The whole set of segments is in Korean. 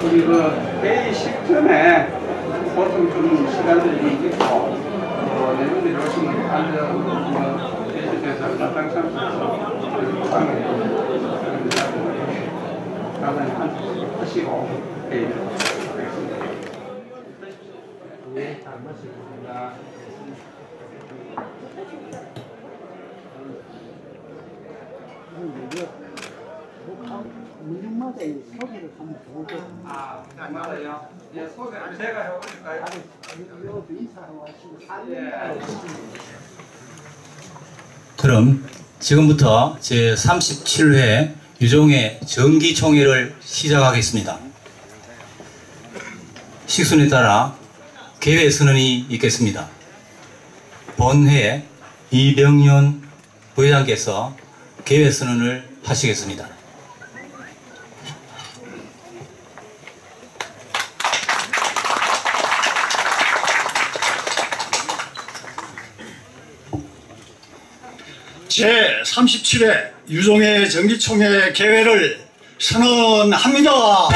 우리 그 회의 식전에 보통 좀 시간들이 좀 있고 내분들이 오시면 앉아 계속해서 마땅참수해서 방을 가만히 하시고 회의를 하겠습니다. 네, 잘 마시겠습니다. 문중마다 소개를 하면 좋겠어요. 아, 맞아요. 예, 소개 제가 해볼까요? 여기 인사하고 하시고 그럼 지금부터 제37회 유종의 정기총회를 시작하겠습니다. 식순에 따라 개회 선언이 있겠습니다. 본회 이병윤 부회장께서 개회 선언을 하시겠습니다. 제37회 유종의 정기총회 개회를 선언합니다.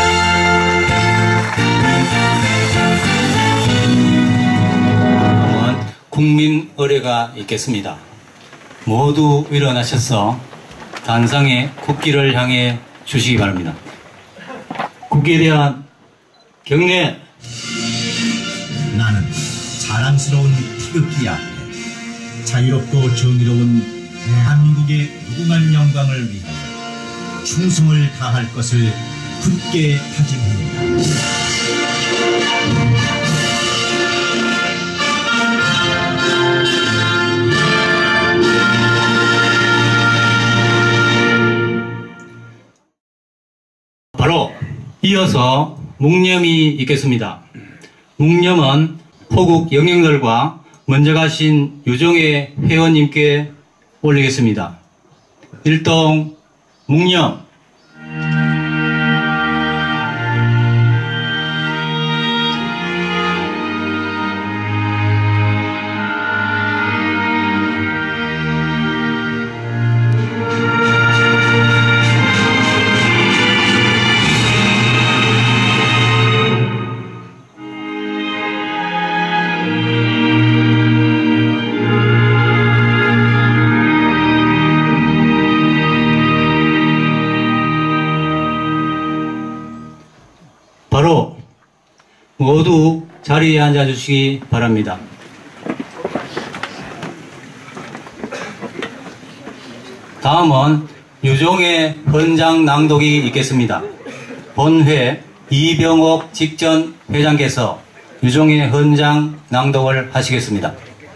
국민 의례가 있겠습니다. 모두 일어나셔서 단상의 국기를 향해 주시기 바랍니다. 국기에 대한 경례. 나는 자랑스러운 태극기 앞에 자유롭고 정의로운 대한민국의 무궁한 영광을 위하여 충성을 다할 것을 굳게 다짐합니다. 바로 이어서 묵념이 있겠습니다. 묵념은 호국 영령들과 먼저 가신 유종의 회원님께 올리겠습니다. 일동 묵념. 바로 모두 자리에 앉아주시기 바랍니다. 다음은 유종의 헌장 낭독이 있겠습니다. 본회 이병옥 직전 회장께서 유종의 헌장 낭독을 하시겠습니다.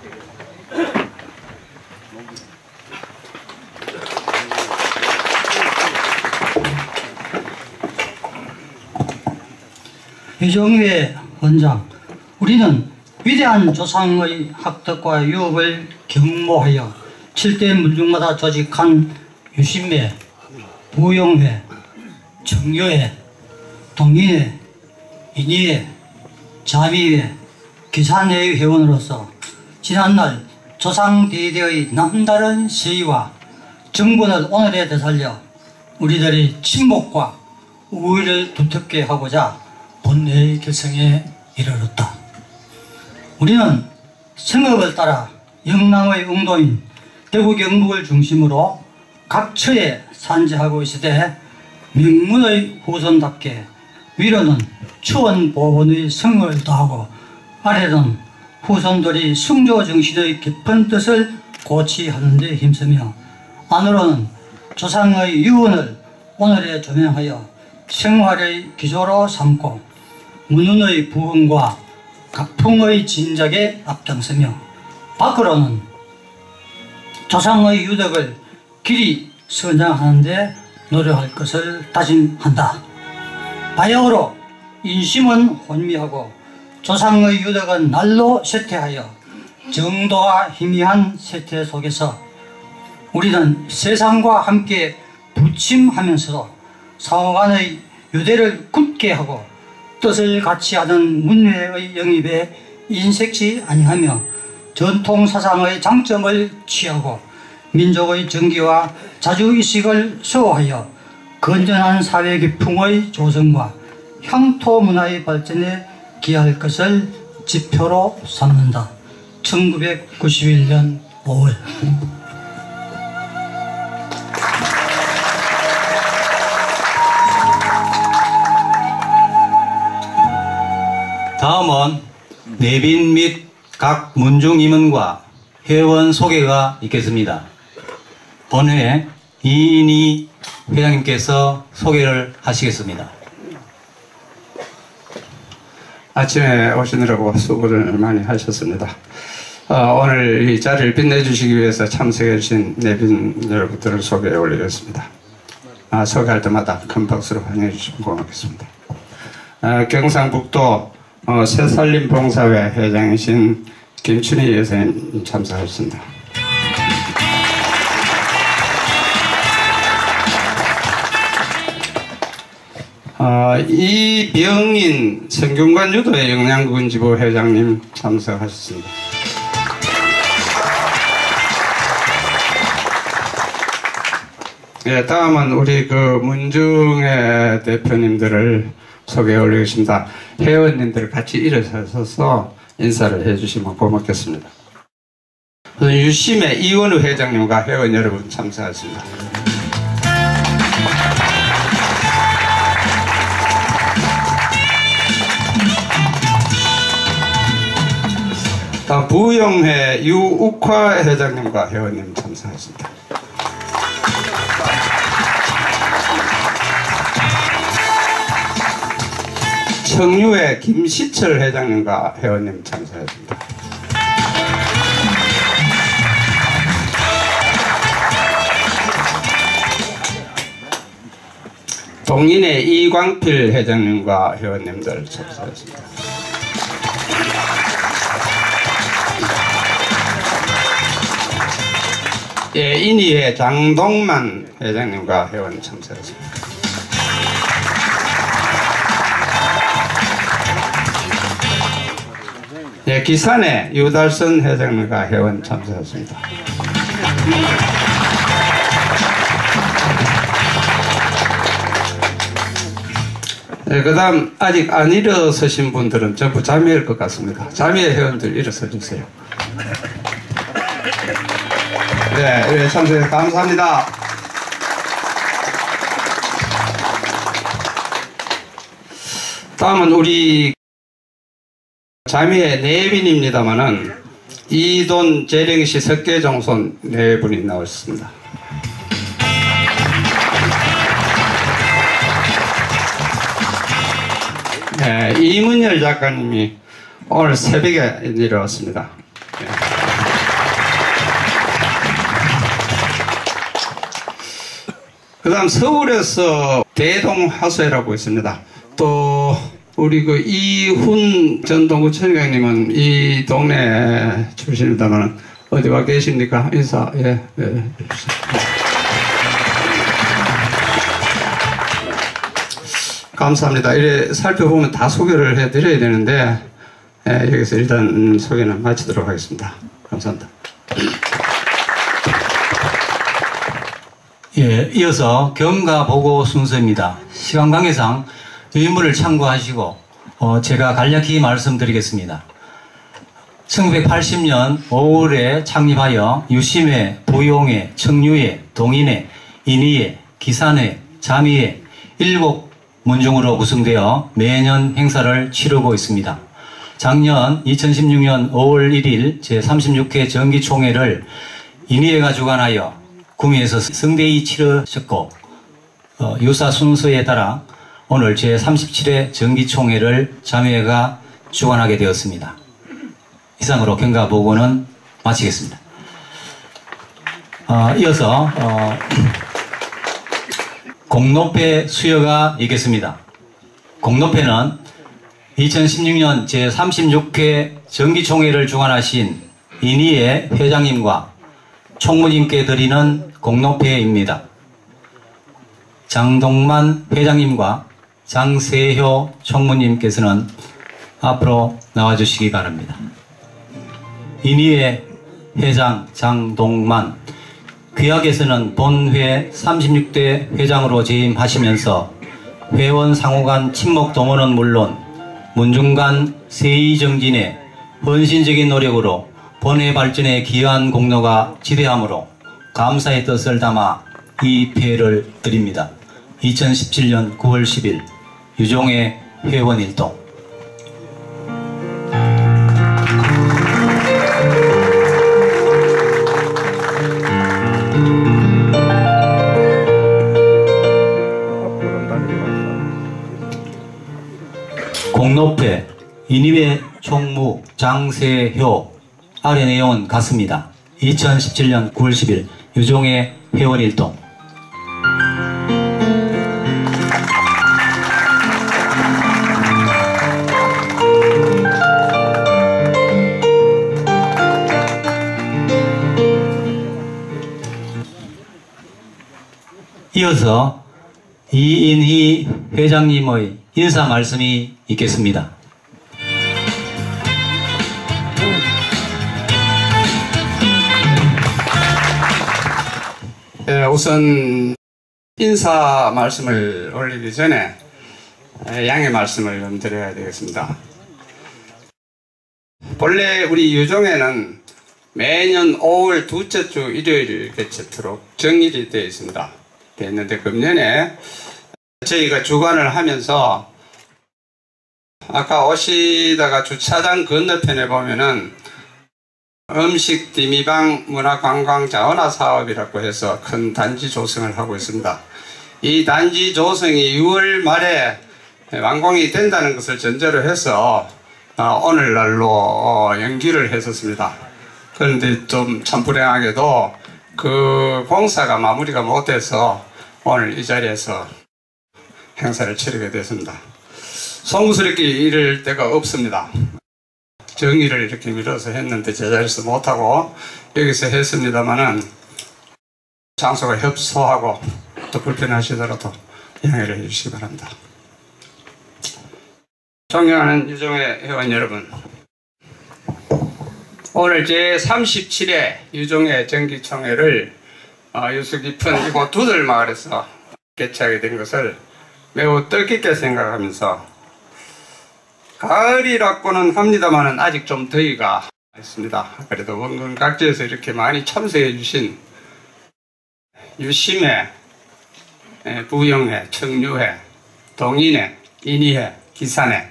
유종의 헌장. 우리는 위대한 조상의 학덕과 유업을 경모하여 7대 문중마다 조직한 유신회, 부영회, 청교회, 동인회, 인의회, 자비회, 기산회의 회원으로서 지난날 조상대대의 남다른 세의와 정분을 오늘에 되살려 우리들의 친목과 우위를 두텁게 하고자 본회의 결성에 이르렀다. 우리는 성읍을 따라 영남의 웅도인 대구 경북을 중심으로 각 처에 산지하고 있으되 명문의 후손답게 위로는 추원 보본의 성을 다하고 아래는 후손들이 숭조 정신의 깊은 뜻을 고취하는 데 힘쓰며 안으로는 조상의 유언을 오늘에 조명하여 생활의 기조로 삼고 문운의 부흥과 각풍의 진작에 앞장서며 밖으로는 조상의 유덕을 길이 선장하는 데 노력할 것을 다짐한다. 바야흐로 인심은 혼미하고 조상의 유덕은 날로 쇠퇴하여 정도와 희미한 세태 속에서 우리는 세상과 함께 부침하면서도 상호간의 유대를 굳게 하고 뜻을 같이 하는 문회의 영입에 인색지 아니하며 전통사상의 장점을 취하고 민족의 정기와 자주의식을 수호하여 건전한 사회 기풍의 조성과 향토 문화의 발전에 기여할 것을 지표로 삼는다. 1991년 5월. 다음은 내빈 및 각 문중 임원과 회원 소개가 있겠습니다. 본회 이인희 회장님께서 소개를 하시겠습니다. 아침에 오시느라고 수고를 많이 하셨습니다. 오늘 이 자리를 빛내주시기 위해서 참석해 주신 내빈 여러분들을 소개해 올리겠습니다. 소개할 때마다 큰 박수로 환영해 주시면 고맙겠습니다. 경상북도 새살림봉사회 회장이신 김춘희 여사님 참석하셨습니다. 이병인 성균관 유도회 영양군지부 회장님 참석하셨습니다. 예, 다음은 우리 문중의 대표님들을 소개해 올리겠습니다. 회원님들 같이 일어서서 인사를 해주시면 고맙겠습니다. 유심의 이원우 회장님과 회원 여러분 참석하셨습니다. 다음 부영회 유욱화 회장님과 회원님 참석하셨습니다. 청유회 김시철 회장님과 회원님 참석하셨습니다. 동인회 이광필 회장님과 회원님들 참석하셨습니다. 예, 인의회 장동만 회장님과 회원 참석하셨습니다. 예, 기산회 유달선 회장님과 회원 참석하셨습니다. 예, 그 다음 아직 안 일어서신 분들은 전부 자미회일 것 같습니다. 자미회 회원들 일어서 주세요. 네, 참석해 감사합니다. 다음은 우리 자미회 내빈입니다만은 이돈, 재령시, 석계종손 네 분이 나오셨습니다. 네, 이문열 작가님이 오늘 새벽에 내려왔습니다. 네. 그 다음 서울에서 대동화소회라고 있습니다. 또 우리 이훈 전 동구청장님은 이 동네 출신입니다만 어디 와 계십니까? 인사. 예. 감사합니다. 이래 살펴보면 다 소개를 해드려야 되는데 여기서 일단 소개는 마치도록 하겠습니다. 감사합니다. 예, 이어서 경과보고 순서입니다. 시간 관계상 의문을 참고하시고 제가 간략히 말씀드리겠습니다. 1980년 5월에 창립하여 유심회, 부용회, 청유회, 동인회, 인의회, 기산회, 자미회 7문중으로 구성되어 매년 행사를 치르고 있습니다. 작년 2016년 5월 1일 제36회 정기총회를 인의회가 주관하여 구미에서 성대히 치러졌고 유사 순서에 따라 오늘 제37회 정기총회를 자미회가 주관하게 되었습니다. 이상으로 경과보고는 마치겠습니다. 이어서 공로패 수여가 있겠습니다. 공로패는 2016년 제36회 정기총회를 주관하신 인의회 회장님과 총무님께 드리는 공로패입니다. 장동만 회장님과 장세효 총무님께서는 앞으로 나와주시기 바랍니다. 인의회 회장 장동만, 귀하께서는 본회 36대 회장으로 재임하시면서 회원 상호 간 친목 동원은 물론 문중 간 세의 정진에 헌신적인 노력으로 본회 발전에 기여한 공로가 지대하므로 감사의 뜻을 담아 이 폐를 드립니다. 2017년 9월 10일 유종의 회원일동. 공로패 인입의 총무 장세효. 아래 내용은 같습니다. 2017년 9월 10일 유종의 회원일동. 이어서 이인희 회장님의 인사 말씀이 있겠습니다. 우선 인사 말씀을 올리기 전에 양해 말씀을 좀 드려야 되겠습니다. 본래 우리 유종회는 매년 5월 둘째 주 일요일 개최토록 정일이 되어 있습니다. 됐는데 금년에 저희가 주관을 하면서 아까 오시다가 주차장 건너편에 보면은 음식 디미방 문화관광 자원화 사업이라고 해서 큰 단지 조성을 하고 있습니다. 이 단지 조성이 6월 말에 완공이 된다는 것을 전제로 해서 오늘날로 연기를 했었습니다. 그런데 좀 참 불행하게도 그 공사가 마무리가 못돼서 오늘 이 자리에서 행사를 치르게 됐습니다. 송구스럽게 이럴 데가 없습니다. 정의를 이렇게 밀어서 했는데 제자리에서 못하고 여기서 했습니다마는 장소가 협소하고 또 불편하시더라도 양해를 해주시기 바랍니다. 존경하는 유종회 회원 여러분, 오늘 제37회 유종회 정기총회를 유수 깊은 이곳 두들마을에서 개최하게 된 것을 매우 뜻깊게 생각하면서 가을이라고는 합니다만 아직 좀 더위가 있습니다. 그래도 원근 각지에서 이렇게 많이 참석해 주신 유심회, 부영회, 청류회, 동인회, 인의회, 기산회,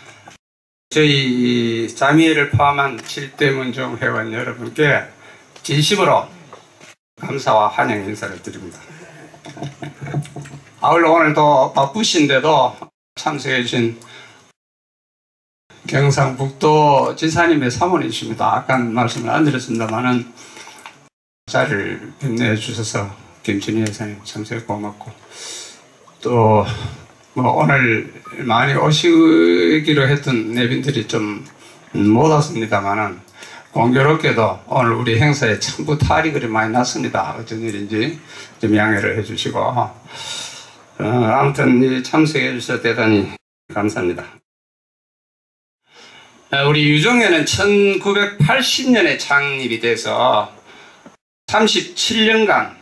저희 자미회를 포함한 7대 문중 회원 여러분께 진심으로 감사와 환영 인사를 드립니다. 아울러 오늘도 바쁘신데도 참석해 주신 경상북도 지사님의 사모님이십니다. 아까 말씀을 안 드렸습니다만은 자리를 빛내 주셔서 김진희 회장님 참석 고맙고 또 오늘 많이 오시기로 했던 내빈들이 좀 못 왔습니다만은 공교롭게도 오늘 우리 행사에 전부 탈이 그리 많이 났습니다. 어쩐 일인지 좀 양해를 해주시고 아무튼 참석해 주셔서 대단히 감사합니다. 우리 유종회는 1980년에 창립이 돼서 37년간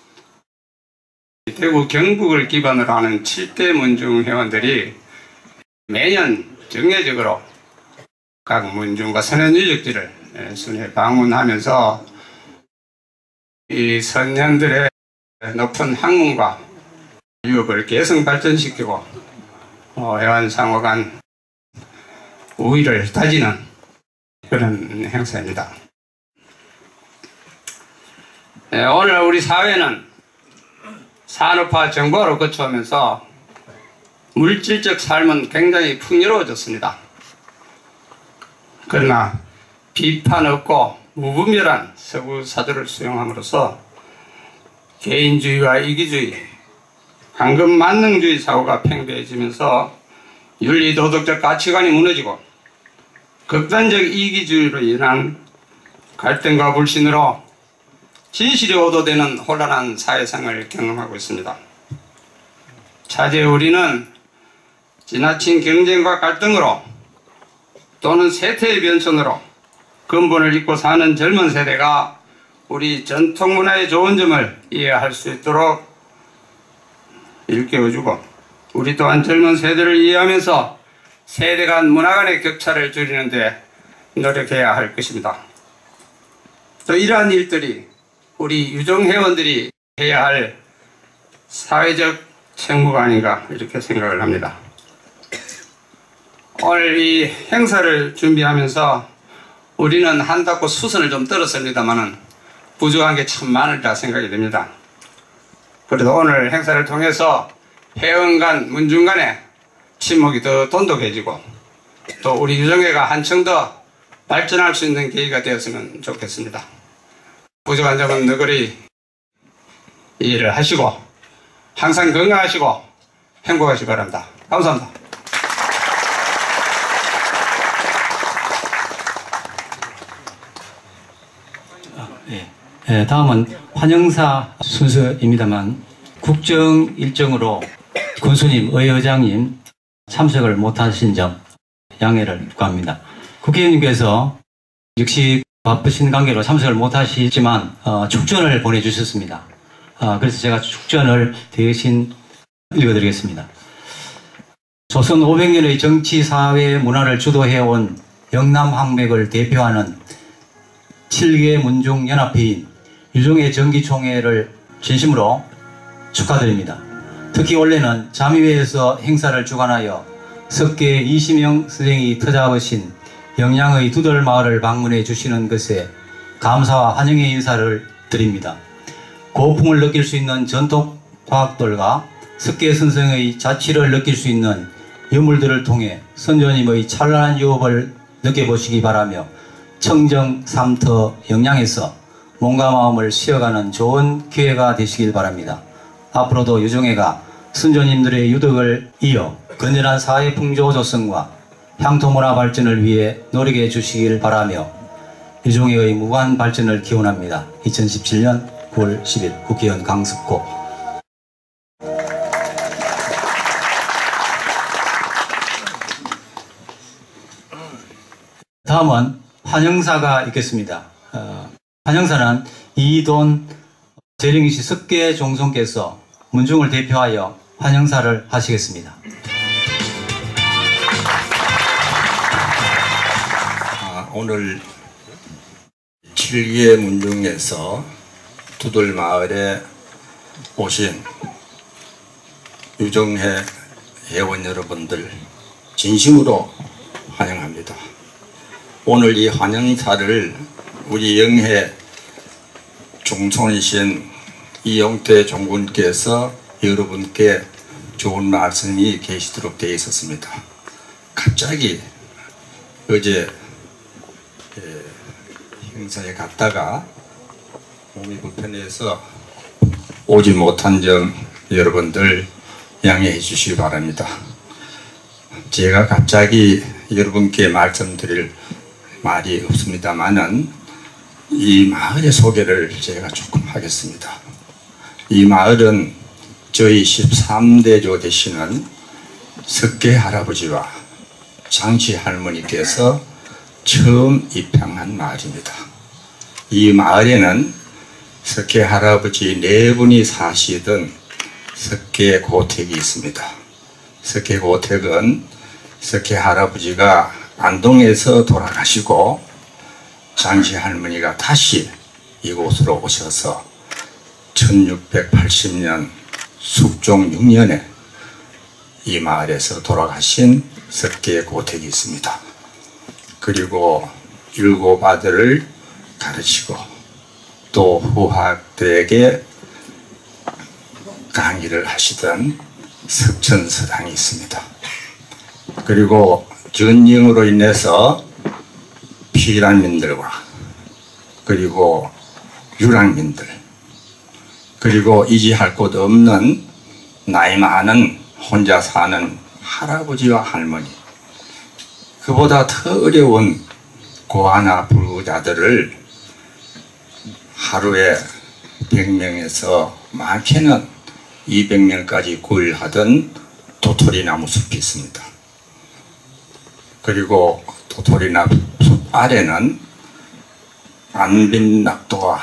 대구 경북을 기반으로 하는 7대 문중 회원들이 매년 정례적으로 각 문중과 선현유적지를 순회 방문하면서 이 선현들의 높은 학문과 유업을 개성 발전시키고 회원 상호 간 우위를 다지는 그런 행사입니다. 오늘 우리 사회는 산업화 정보화로 거쳐오면서 물질적 삶은 굉장히 풍요로워졌습니다. 그러나 비판 없고 무분별한 서구 사조를 수용함으로써 개인주의와 이기주의, 황금 만능주의 사고가 팽배해지면서 윤리도덕적 가치관이 무너지고 극단적 이기주의로 인한 갈등과 불신으로 진실이 오도되는 혼란한 사회상을 경험하고 있습니다. 차제 우리는 지나친 경쟁과 갈등으로 또는 세태의 변천으로 근본을 잊고 사는 젊은 세대가 우리 전통문화의 좋은 점을 이해할 수 있도록 일깨워주고 우리 또한 젊은 세대를 이해하면서 세대 간 문화 간의 격차를 줄이는 데 노력해야 할 것입니다. 또 이러한 일들이 우리 유종회원들이 해야 할 사회적 책무가 아닌가 이렇게 생각을 합니다. 오늘 이 행사를 준비하면서 우리는 한다고 수선을 좀 떨었습니다만은 부족한 게 참 많으리라 생각이 됩니다. 그래도 오늘 행사를 통해서 회원 간, 문중 간의 친목이 더 돈독해지고 또 우리 유종회가 한층 더 발전할 수 있는 계기가 되었으면 좋겠습니다. 부족한 점은 너그러이 이해를 하시고 항상 건강하시고 행복하시기 바랍니다. 감사합니다. 다음은 환영사 순서입니다만 국정 일정으로 군수님, 의회장님 참석을 못하신 점 양해를 구합니다. 국회의원님께서 역시 바쁘신 관계로 참석을 못하시지만 축전을 보내주셨습니다. 그래서 제가 축전을 대신 읽어드리겠습니다. 조선 500년의 정치, 사회, 문화를 주도해온 영남항맥을 대표하는 7개 문중 연합회인 유종회 정기총회를 진심으로 축하드립니다. 특히 올해는 잠의회에서 행사를 주관하여 석계 20명 선생이 터잡으신 영양의 두돌마을을 방문해 주시는 것에 감사와 환영의 인사를 드립니다. 고풍을 느낄 수 있는 전통과학들과 석계 선생의 자취를 느낄 수 있는 유물들을 통해 선조님의 찬란한 유업을 느껴보시기 바라며 청정, 삼터, 영양에서 몸과 마음을 쉬어가는 좋은 기회가 되시길 바랍니다. 앞으로도 유종회가 선조님들의 유덕을 이어 건전한 사회 풍조 조성과 향토문화 발전을 위해 노력해 주시길 바라며 유종회의 무한 발전을 기원합니다. 2017년 9월 10일 국회의원 강석호. 다음은 환영사가 있겠습니다. 환영사는 이돈 재령이시 석계 종송께서 문중을 대표하여 환영사를 하시겠습니다. 오늘 7개 문중에서 두돌마을에 오신 유종회 회원 여러분들 진심으로 환영합니다. 오늘 이 환영사를 우리 영회 종손이신 이용태 종군께서 여러분께 좋은 말씀이 계시도록 되어 있었습니다. 갑자기 어제 행사에 갔다가 몸이 불편해서 오지 못한 점 여러분들 양해해 주시기 바랍니다. 제가 갑자기 여러분께 말씀드릴 말이 없습니다만은 이 마을의 소개를 제가 조금 하겠습니다. 이 마을은 저희 13대조 되시는 석계 할아버지와 장씨 할머니께서 처음 입향한 마을입니다. 이 마을에는 석계 할아버지 4분이 사시던 석계 고택이 있습니다. 석계 고택은 석계 할아버지가 안동에서 돌아가시고 장씨 할머니가 다시 이곳으로 오셔서 1680년 숙종 6년에 이 마을에서 돌아가신 석계 고택이 있습니다. 그리고 7 아들을 가르치고 또 후학들에게 강의를 하시던 석천서당이 있습니다. 그리고 전쟁으로 인해서 피란민들과 그리고 유랑민들 그리고 이지할 곳 없는 나이 많은 혼자 사는 할아버지와 할머니, 그보다 더 어려운 고아나 불구자들을 하루에 100명에서 많게는 200명까지 구일하던 도토리나무 숲이 있습니다. 그리고 도토리나무 숲 아래는 안빈낙도와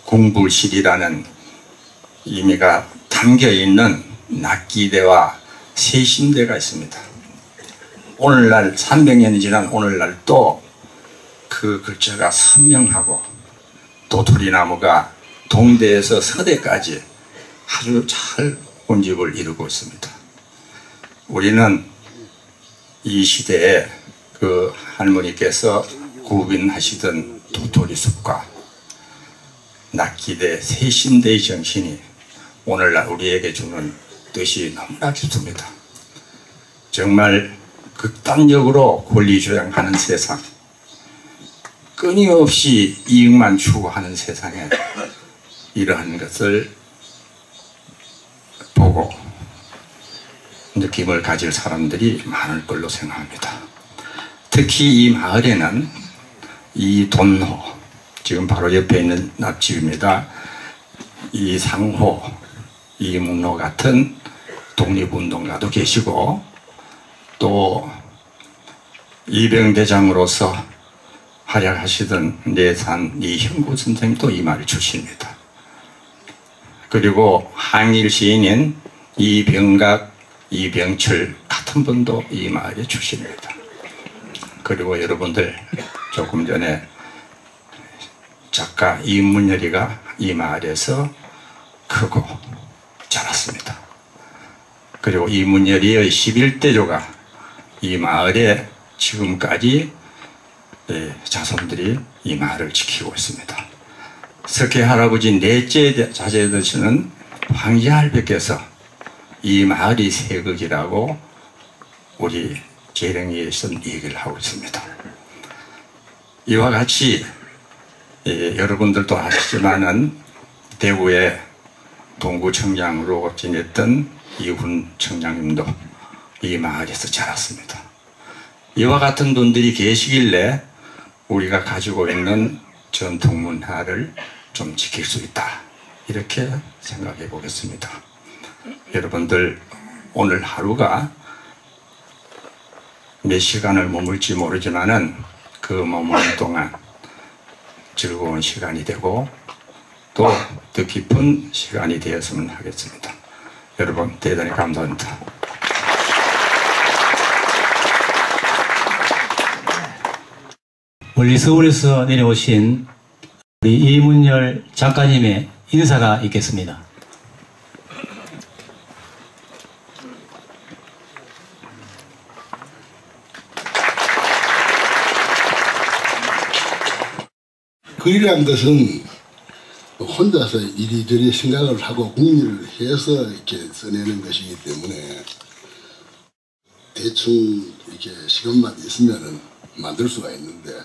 공불실이라는 의미가 담겨있는 낙기대와 세심대가 있습니다. 오늘날 300년이 지난 오늘날 또 그 글자가 선명하고 도토리나무가 동대에서 서대까지 아주 잘 혼집을 이루고 있습니다. 우리는 이 시대에 그 할머니께서 구빈하시던 도토리숲과 낙기대 세심대의 정신이 오늘날 우리에게 주는 뜻이 너무나 깊습니다. 정말 극단적으로 권리주장하는 세상, 끊임없이 이익만 추구하는 세상에 이러한 것을 보고 느낌을 가질 사람들이 많을 걸로 생각합니다. 특히 이 마을에는 이 돈호, 지금 바로 옆에 있는 납집입니다. 이 상호, 이 문호 같은 독립운동가도 계시고 또 이병대장으로서 활약하시던 내산 이형구 선생님도 이 마을 출신입니다. 그리고 항일 시인인 이병각, 이병철 같은 분도 이 마을의 출신입니다. 그리고 여러분들 조금 전에 작가 이문열이가 이 마을에서 크고 자랐습니다. 그리고 이문열이의 11대조가 이 마을에 지금까지 자손들이 이 마을을 지키고 있습니다. 석회 할아버지 넷째 자제 되시는 황제할배께서 이 마을이 세극이라고 우리 재령이에서 얘기를 하고 있습니다. 이와 같이 여러분들도 아시지만은 대구의 동구청장으로 지냈던 이훈 청장님도 이 마을에서 자랐습니다. 이와 같은 분들이 계시길래 우리가 가지고 있는 전통 문화를 좀 지킬 수 있다, 이렇게 생각해 보겠습니다. 여러분들 오늘 하루가 몇 시간을 머물지 모르지만은 그 머무는 동안 즐거운 시간이 되고 또 뜻깊은 시간이 되었으면 하겠습니다. 여러분 대단히 감사합니다. 멀리 서울에서 내려오신 우리 이문열 작가님의 인사가 있겠습니다. 글이란 것은 혼자서 이리저리 생각을 하고 궁리를 해서 이렇게 써내는 것이기 때문에 대충 이렇게 시간만 있으면은 만들 수가 있는데,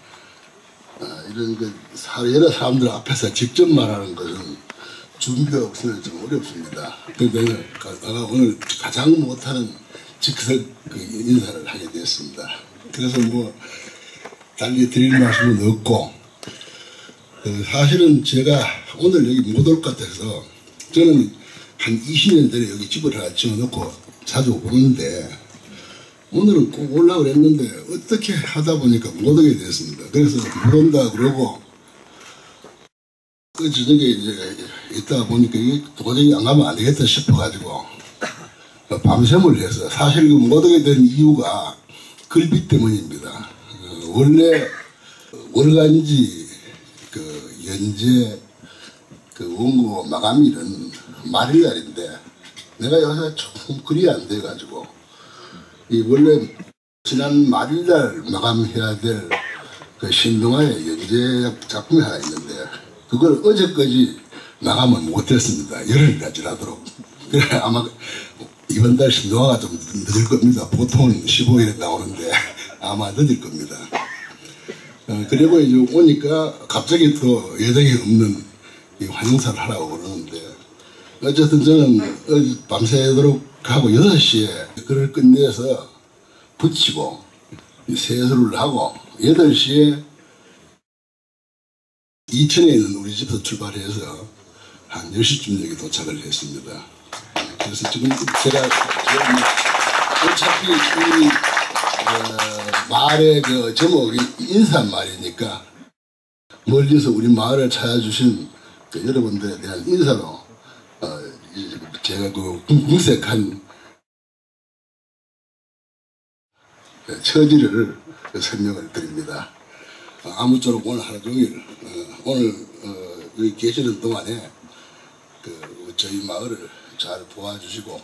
이런 여러 사람들 앞에서 직접 말하는 것은 준비가 없으면 좀 어렵습니다. 그래서 내가 오늘 가장 못하는 즉석 인사를 하게 됐습니다. 그래서 뭐 달리 드릴 말씀은 없고, 사실은 제가 오늘 여기 못 올 것 같아서 저는 한 20년 전에 여기 집을 하나 지어놓고 자주 오는데 오늘은 꼭 오려고 했는데 어떻게 하다 보니까 못 오게 됐습니다. 그래서 못 온다 그러고 그 저녁에 이제 있다가 보니까 이게 도저히 안 가면 안 되겠다 싶어가지고 밤샘을 해서, 사실 못 오게 된 이유가 글비 때문입니다. 원래 월간지 연재 원고 마감일은 말일날인데 내가 요새 조금 글이 안 돼가지고 이 원래 지난 말일날 마감해야 될 신동아의 연재 작품이 하나 있는데 그걸 어제까지 마감을 못했습니다. 열흘이나 지나도록. 그래 아마 이번 달 신동아가 좀 늦을 겁니다. 보통은 15일에 나오는데 아마 늦을 겁니다. 그리고 이제 오니까 갑자기 또 예정이 없는 이 환영사를 하라고 그러는데, 어쨌든 저는 밤새도록 하고 6시에 글을 끝내서 붙이고 세수를 하고 8시에 이천에 있는 우리 집에서 출발해서 한 10시쯤 여기 도착을 했습니다. 그래서 지금 제가 어차피 이 마을의 제목이 인사말이니까 멀리서 우리 마을을 찾아주신 여러분들에 대한 인사로 제가 궁색한 처지를 설명을 드립니다. 아무쪼록 오늘 하루 종일 오늘 여기 계시는 동안에 저희 마을을 잘 도와주시고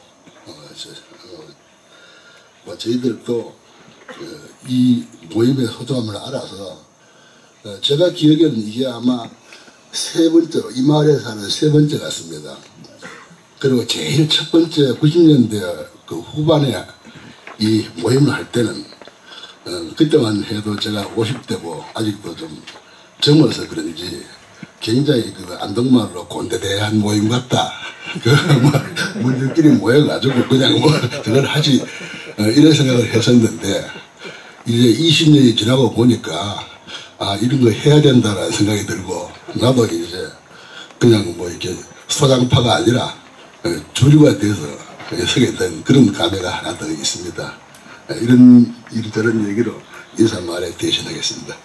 저희들도 이 모임의 소중함을 알아서 제가 기억에는 이게 아마 세 번째, 이 마을에 사는 세 번째 같습니다. 그리고 제일 첫 번째 90년대 그 후반에 이 모임을 할 때는 그때만 해도 제가 50대고 아직도 좀 젊어서 그런지 굉장히 그 안동마을로 꼰대대한 모임 같다. 문들끼리 모여가지고 그냥 그걸 하지 이런 생각을 했었는데 이제 20년이 지나고 보니까 이런 거 해야 된다라는 생각이 들고 나도 이제 그냥 이렇게 소장파가 아니라 주류가 돼서 서게 된 그런 감회가 하나 더 있습니다. 이런저런 얘기로 인사말에 대신하겠습니다.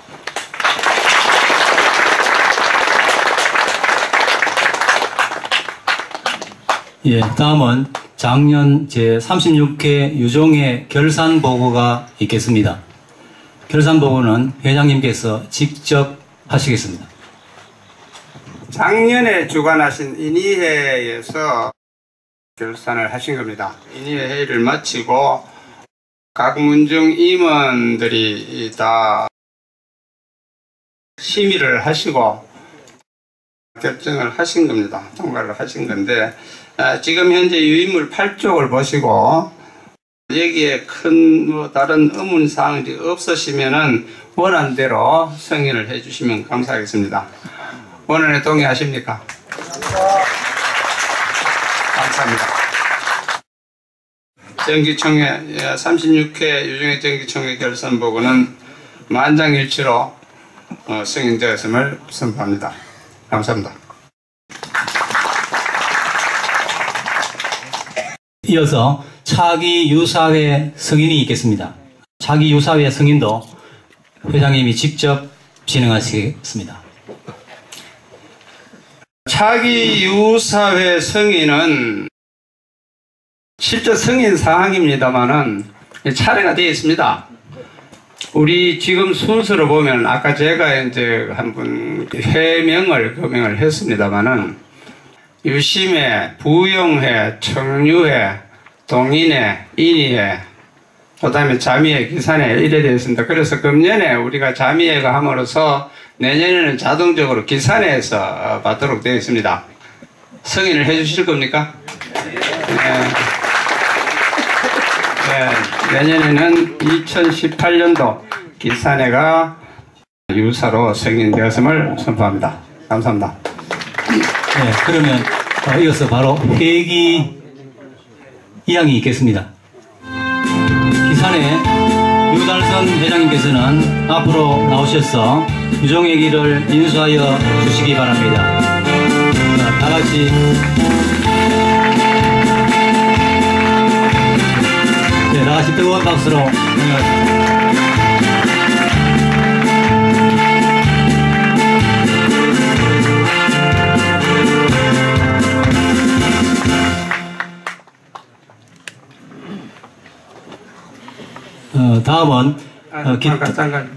예, 다음은 작년 제36회 유종회 결산보고가 있겠습니다. 결산보고는 회장님께서 직접 하시겠습니다. 작년에 주관하신 인의회에서 결산을 하신 겁니다. 인의회 회의를 마치고 각 문중 임원들이 다 심의를 하시고 결정을 하신 겁니다. 통과를 하신 건데 지금 현재 유인물 8쪽을 보시고 여기에 큰 다른 의문사항이 없으시면은 원안대로 승인을 해주시면 감사하겠습니다. 원안에 동의하십니까? 감사합니다. 정기총회 36회 유종회 정기총회 결산보고는 만장일치로 승인되었음을 선포합니다. 감사합니다. 이어서 차기 유사회 승인이 있겠습니다. 차기 유사회 승인도 회장님이 직접 진행하시겠습니다. 차기 유사회 승인은 실제 승인 사항입니다만은 차례가 되어 있습니다. 우리 지금 순서로 보면 아까 제가 이제 한번 회명을 했습니다만은 유심회, 부용회, 청류회, 동인회, 인의회, 그 다음에 자미회, 기산회 이래 되어 있습니다. 그래서 금년에 우리가 자미회가 함으로써 내년에는 자동적으로 기산회에서 받도록 되어 있습니다. 승인을 해 주실 겁니까? 네, 내년에는 2018년도 기산회가 유사로 승인되었음을 선포합니다. 감사합니다. 네, 그러면 이어서 바로 회기 이양이 있겠습니다. 기산회 유달선 회장님께서는 앞으로 나오셔서 유종회기를 인수하여 주시기 바랍니다. 자, 다같이 네, 다같이 뜨거운 박수로 환영하십니다. 다음은 잠깐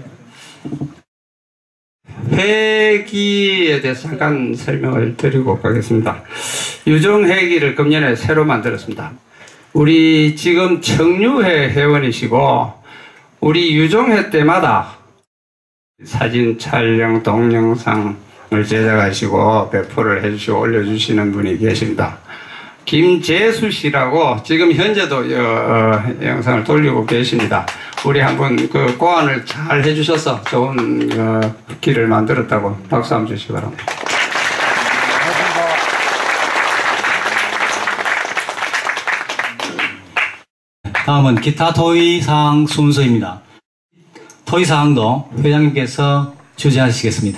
회기에 대해서 잠깐 설명을 드리고 가겠습니다. 유종회기를 금년에 새로 만들었습니다. 우리 지금 청류회 회원이시고 우리 유종회 때마다 사진 촬영 동영상을 제작하시고 배포를 해주시고 올려주시는 분이 계십니다. 김재수 씨라고 지금 현재도 영상을 돌리고 계십니다. 우리 한번 그 고안을 잘 해주셔서 좋은 길을 만들었다고 박수 한번 주시기 바랍니다. 다음은 기타 토의사항 순서입니다. 토의사항도 회장님께서 주재하시겠습니다.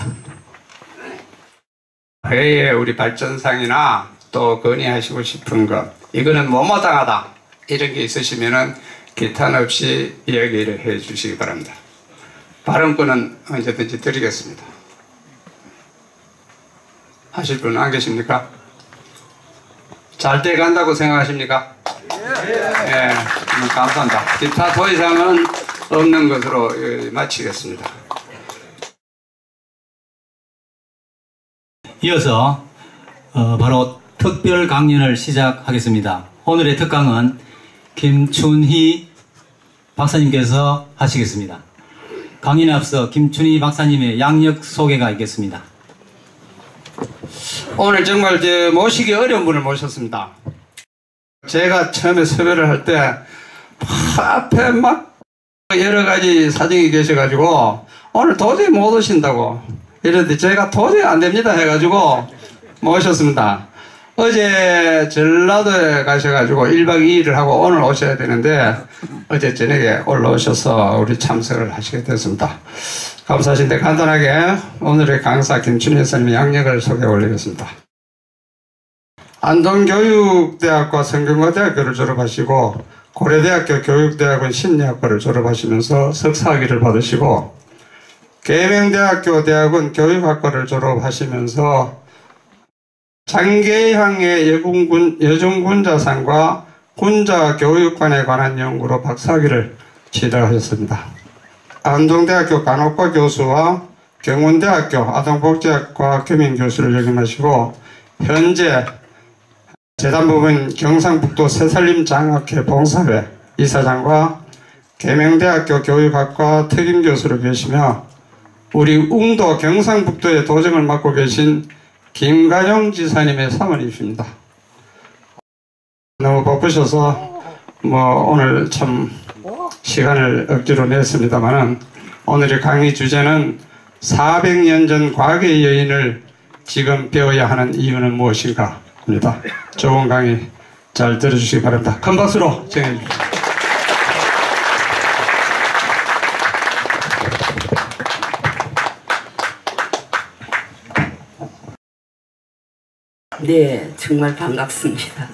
회의 우리 발전상이나 또 건의하시고 싶은 것, 이거는 뭐뭐당하다 이런 게 있으시면은 기탄 없이 이야기를 해 주시기 바랍니다. 발언권은 언제든지 드리겠습니다. 하실 분 안 계십니까? 잘 돼 간다고 생각하십니까? 예, 감사합니다. 기타 토의사항은 없는 것으로 마치겠습니다. 이어서 바로 특별 강연을 시작하겠습니다. 오늘의 특강은 김춘희 박사님께서 하시겠습니다. 강연에 앞서 김춘희 박사님의 양력 소개가 있겠습니다. 오늘 정말 모시기 어려운 분을 모셨습니다. 제가 처음에 섭외를 할 때 앞에 막 여러 가지 사정이 계셔가지고 오늘 도저히 못 오신다고 이랬는데 제가 도저히 안 됩니다 해가지고 모셨습니다. 어제 전라도에 가셔가지고 1박 2일을 하고 오늘 오셔야 되는데 어제 저녁에 올라오셔서 우리 참석을 하시게 됐습니다. 감사하신데 간단하게 오늘의 강사 김춘희 선생님의 양력을 소개해 올리겠습니다. 안동교육대학과 성균관대학교를 졸업하시고 고려대학교 교육대학원 심리학과를 졸업하시면서 석사학위를 받으시고 계명대학교 대학원 교육학과를 졸업하시면서 장계향의 여중군자상과 군자교육관에 관한 연구로 박사학위를 취득하셨습니다. 안동대학교 간호과 교수와 경운대학교 아동복지학과 겸임교수를 역임하시고 현재 재단법인 경상북도 새살림장학회 봉사회 이사장과 계명대학교 교육학과 특임교수로 계시며 우리 웅도 경상북도의 도정을 맡고 계신 김가영 지사님의 사모님이십니다. 너무 바쁘셔서 오늘 참 시간을 억지로 냈습니다만은 오늘의 강의 주제는 400년 전 과거의 여인을 지금 배워야 하는 이유는 무엇인가 합니다. 좋은 강의 잘 들어주시기 바랍니다. 큰 박수로 정해 주십시오. 네, 정말 반갑습니다.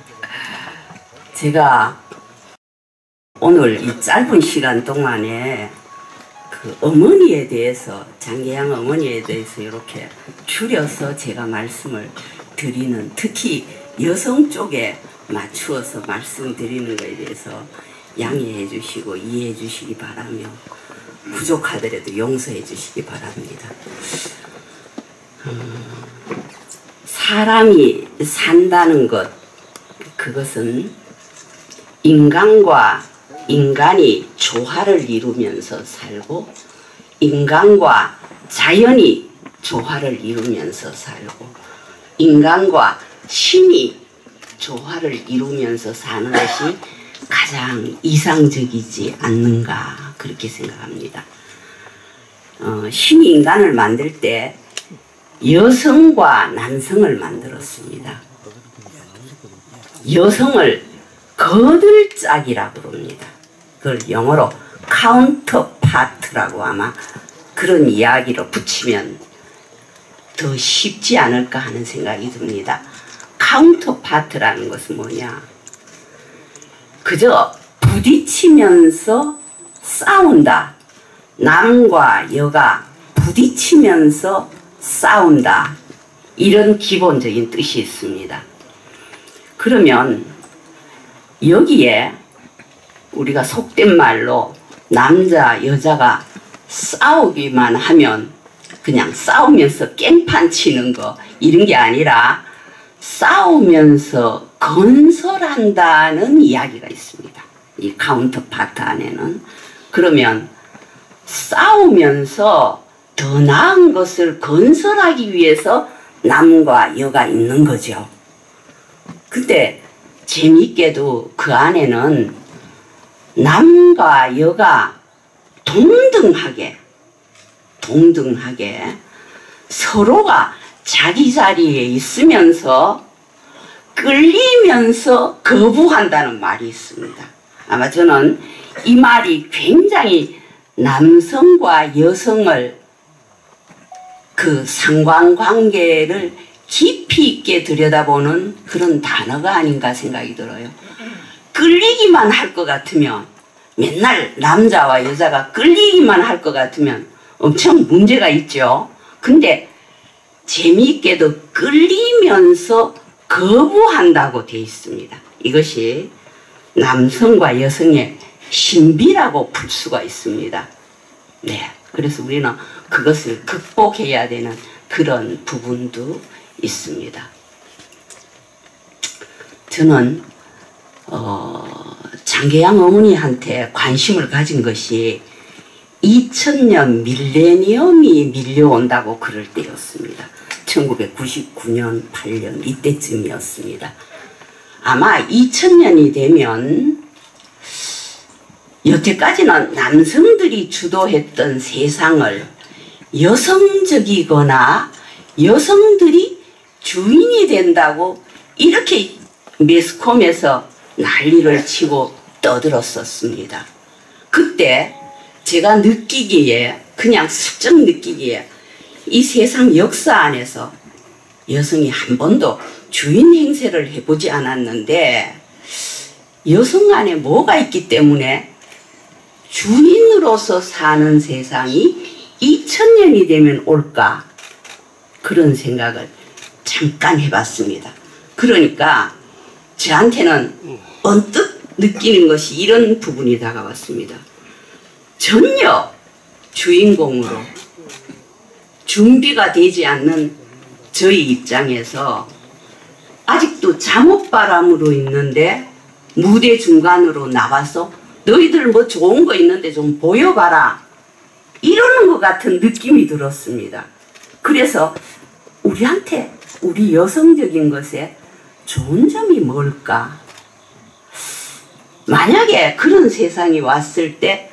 제가 오늘 이 짧은 시간 동안에 그 어머니에 대해서, 장계향 어머니에 대해서 이렇게 줄여서 제가 말씀을 드리는, 특히 여성 쪽에 맞추어서 말씀드리는 것에 대해서 양해해 주시고 이해해 주시기 바라며 부족하더라도 용서해 주시기 바랍니다. 사람이 산다는 것, 그것은 인간과 인간이 조화를 이루면서 살고 인간과 자연이 조화를 이루면서 살고 인간과 신이 조화를 이루면서 사는 것이 가장 이상적이지 않는가 그렇게 생각합니다. 신이 인간을 만들 때 여성과 남성을 만들었습니다. 여성을 거들짝이라고 부릅니다. 그걸 영어로 카운터파트라고 아마 그런 이야기로 붙이면 더 쉽지 않을까 하는 생각이 듭니다. 카운터파트라는 것은 뭐냐? 그저 부딪히면서 싸운다. 남과 여가 부딪히면서 싸운다. 이런 기본적인 뜻이 있습니다. 그러면 여기에 우리가 속된 말로 남자 여자가 싸우기만 하면 그냥 싸우면서 깽판 치는 거 이런 게 아니라 싸우면서 건설한다는 이야기가 있습니다. 이 카운터파트 안에는. 그러면 싸우면서 더 나은 것을 건설하기 위해서 남과 여가 있는 거죠. 근데 재미있게도 그 안에는 남과 여가 동등하게 서로가 자기 자리에 있으면서 끌리면서 거부한다는 말이 있습니다. 아마 저는 이 말이 굉장히 남성과 여성을 그 상관관계를 깊이 있게 들여다보는 그런 단어가 아닌가 생각이 들어요. 끌리기만 할 것 같으면, 맨날 남자와 여자가 끌리기만 할 것 같으면 엄청 문제가 있죠. 근데 재미있게도 끌리면서 거부한다고 되어 있습니다. 이것이 남성과 여성의 신비라고 풀 수가 있습니다. 네, 그래서 우리는 그것을 극복해야 되는 그런 부분도 있습니다. 저는 장계양 어머니한테 관심을 가진 것이 2000년 밀레니엄이 밀려온다고 그럴 때였습니다. 1999년, 8년 이때쯤이었습니다. 아마 2000년이 되면 여태까지는 남성들이 주도했던 세상을 여성적이거나 여성들이 주인이 된다고 이렇게 매스컴에서 난리를 치고 떠들었었습니다. 그때 제가 느끼기에, 그냥 슬쩍 느끼기에 이 세상 역사 안에서 여성이 한 번도 주인 행세를 해보지 않았는데 여성 안에 뭐가 있기 때문에 주인으로서 사는 세상이 2000년이 되면 올까, 그런 생각을 잠깐 해봤습니다. 그러니까 저한테는 언뜻 느끼는 것이 이런 부분이 다가왔습니다. 전혀 주인공으로 준비가 되지 않는 저희 입장에서 아직도 잠옷바람으로 있는데 무대 중간으로 나와서 너희들 뭐 좋은 거 있는데 좀 보여봐라, 이러는 것 같은 느낌이 들었습니다. 그래서 우리한테, 우리 여성적인 것에 좋은 점이 뭘까? 만약에 그런 세상이 왔을 때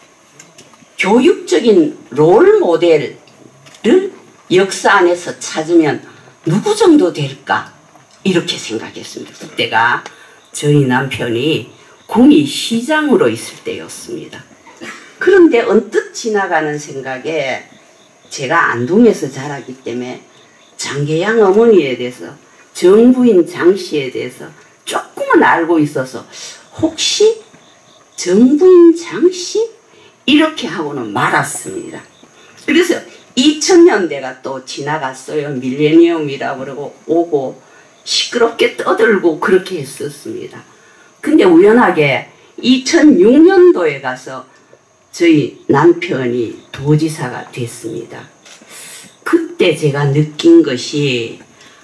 교육적인 롤 모델을 역사 안에서 찾으면 누구 정도 될까? 이렇게 생각했습니다. 그때가 저희 남편이 구미 시장으로 있을 때였습니다. 그런데 언뜻 지나가는 생각에 제가 안동에서 자랐기 때문에 장계양 어머니에 대해서, 정부인 장씨에 대해서 조금은 알고 있어서 혹시 정부인 장씨? 이렇게 하고는 말았습니다. 그래서 2000년대가 또 지나갔어요. 밀레니엄이라고 그러고 오고 시끄럽게 떠들고 그렇게 했었습니다. 근데 우연하게 2006년도에 가서 저희 남편이 도지사가 됐습니다. 그때 제가 느낀 것이,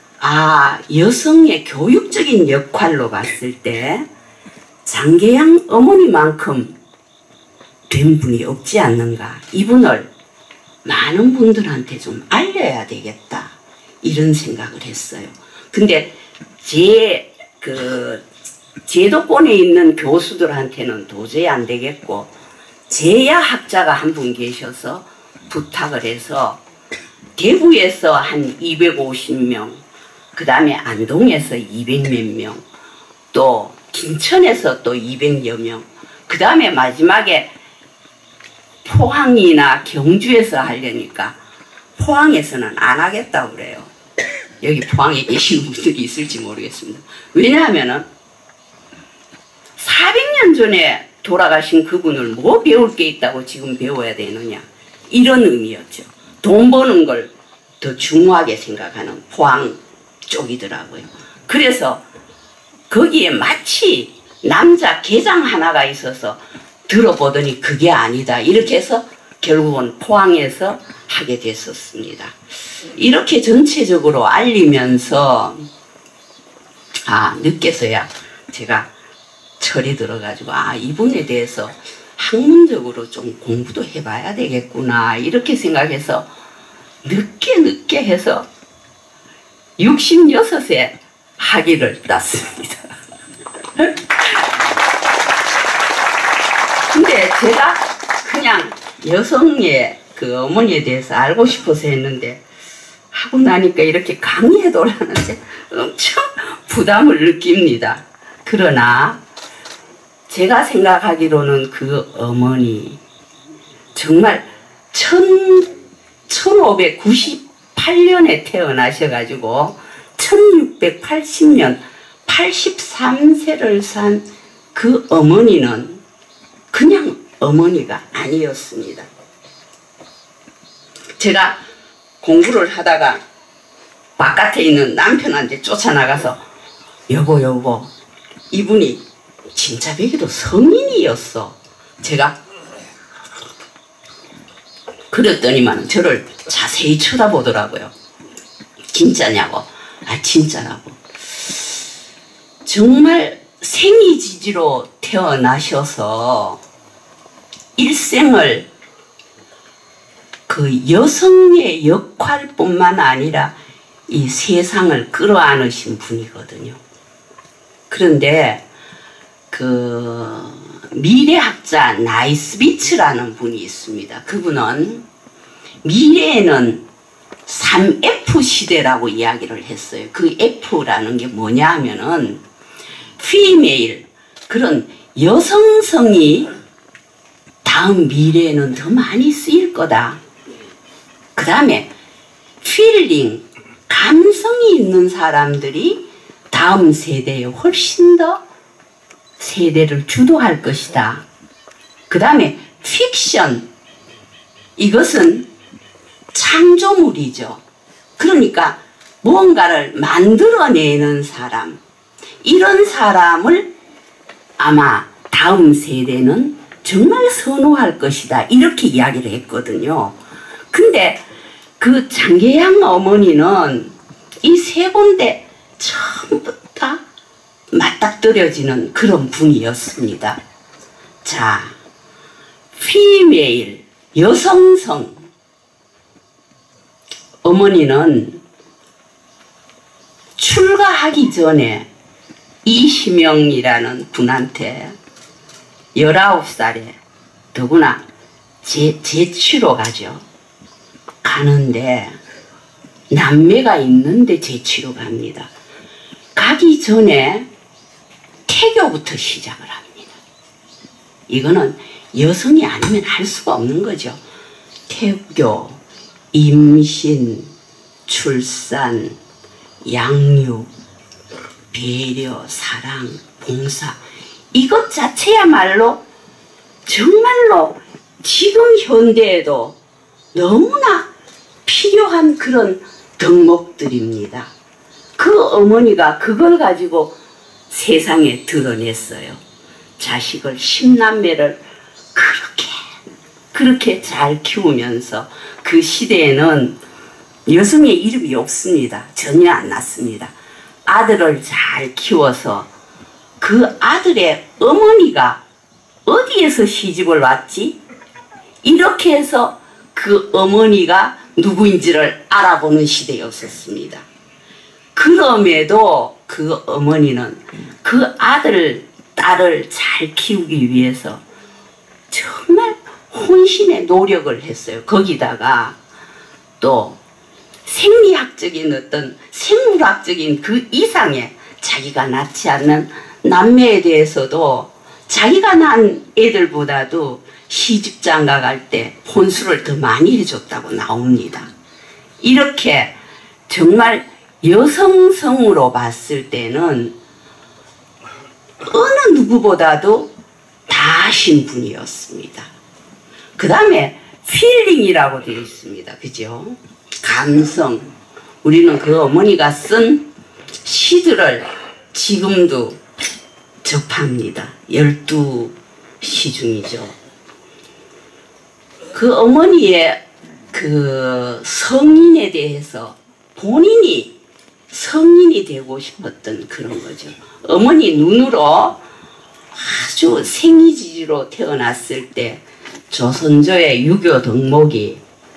여성의 교육적인 역할로 봤을 때 장계양 어머니만큼 된 분이 없지 않는가, 이분을 많은 분들한테 좀 알려야 되겠다, 이런 생각을 했어요. 근데 제도권에 있는 교수들한테는 도저히 안 되겠고, 제야학자가 한 분 계셔서 부탁을 해서 대구에서 한 250명, 그 다음에 안동에서 200몇 명, 또 김천에서 또 200여 명, 그 다음에 마지막에 포항이나 경주에서 하려니까 포항에서는 안 하겠다고 그래요. 여기 포항에 계시는 분들이 있을지 모르겠습니다. 왜냐하면은 400년 전에 돌아가신 그분을 뭐 배울 게 있다고 지금 배워야 되느냐, 이런 의미였죠. 돈 버는 걸 더 중요하게 생각하는 포항 쪽이더라고요. 그래서 거기에 마치 남자 계장 하나가 있어서 들어보더니 그게 아니다, 이렇게 해서 결국은 포항에서 하게 됐었습니다. 이렇게 전체적으로 알리면서 늦게서야 제가 철이 들어가지고 이분에 대해서 학문적으로 좀 공부도 해봐야 되겠구나, 이렇게 생각해서 늦게 해서 66세 학위를 땄습니다. 근데 제가 그냥 여성의 그 어머니에 대해서 알고 싶어서 했는데 하고 나니까 이렇게 강의해달라는데 엄청 부담을 느낍니다. 그러나 제가 생각하기로는 그 어머니 정말 1598년에 태어나셔가지고 1680년 83세를 산 그 어머니는 그냥 어머니가 아니었습니다. 제가 공부를 하다가 바깥에 있는 남편한테 쫓아나가서 여보 이분이 진짜 베기도 성인이었어, 제가 그랬더니만 저를 자세히 쳐다보더라고요. 진짜냐고. 아, 진짜라고. 정말 생이지지로 태어나셔서 일생을 그 여성의 역할뿐만 아니라 이 세상을 끌어안으신 분이거든요. 그런데 그 미래학자 나이스비츠라는 분이 있습니다. 그분은 미래에는 3F 시대라고 이야기를 했어요. 그 F라는 게 뭐냐 하면은 female, 그런 여성성이 다음 미래에는 더 많이 쓰일 거다. 그 다음에 feeling, 감성이 있는 사람들이 다음 세대에 훨씬 더 세대를 주도할 것이다. 그 다음에 픽션, 이것은 창조물이죠. 그러니까 무언가를 만들어내는 사람, 이런 사람을 아마 다음 세대는 정말 선호할 것이다, 이렇게 이야기를 했거든요. 근데 그 장계양 어머니는 이 세 군데 전부 다 맞닥뜨려지는 그런 분이었습니다. 자, female, 여성성. 어머니는 출가하기 전에 이희명이라는 분한테 19살에 더구나 제치로 가죠. 가는데 남매가 있는데 제치로 갑니다. 가기 전에 태교부터 시작을 합니다. 이거는 여성이 아니면 할 수가 없는 거죠. 태교, 임신, 출산, 양육, 배려, 사랑, 봉사, 이것 자체야말로 정말로 지금 현대에도 너무나 필요한 그런 덕목들입니다. 그 어머니가 그걸 가지고 세상에 드러냈어요. 자식을 10남매를 그렇게 잘 키우면서 그 시대에는 여성의 이름이 없습니다. 전혀 안 났습니다. 아들을 잘 키워서 그 아들의 어머니가 어디에서 시집을 왔지? 이렇게 해서 그 어머니가 누구인지를 알아보는 시대였었습니다. 그럼에도 그 어머니는 그 아들, 딸을 잘 키우기 위해서 정말 혼신의 노력을 했어요. 거기다가 또 생리학적인 어떤 생물학적인 그 이상의 자기가 낳지 않는 남매에 대해서도 자기가 낳은 애들보다도 시집장가 갈 때 혼수를 더 많이 해줬다고 나옵니다. 이렇게 정말 여성성으로 봤을 때는 어느 누구보다도 다 하신 분이었습니다. 그 다음에 필링이라고 되어 있습니다. 그죠? 감성. 우리는 그 어머니가 쓴 시들을 지금도 접합니다. 12시 중이죠. 그 어머니의 그 성인에 대해서 본인이 성인이 되고 싶었던 그런 거죠. 어머니 눈으로 아주 생이지지로 태어났을 때 조선조의 유교 덕목이